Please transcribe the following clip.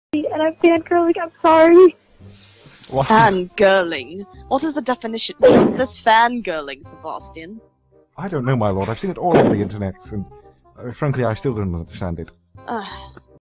and I'm fangirling. I'm sorry. What? Fangirling? What is the definition? What is this fangirling, Sebastian? I don't know, my lord. I've seen it all over the internet, and frankly, I still don't understand it.